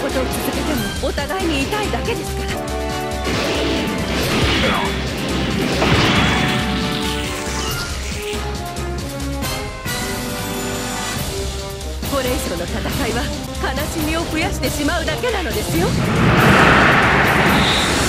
ことを続けてもお互いに痛いだけですから。これ以上の戦いは悲しみを増やしてしまうだけなのですよ。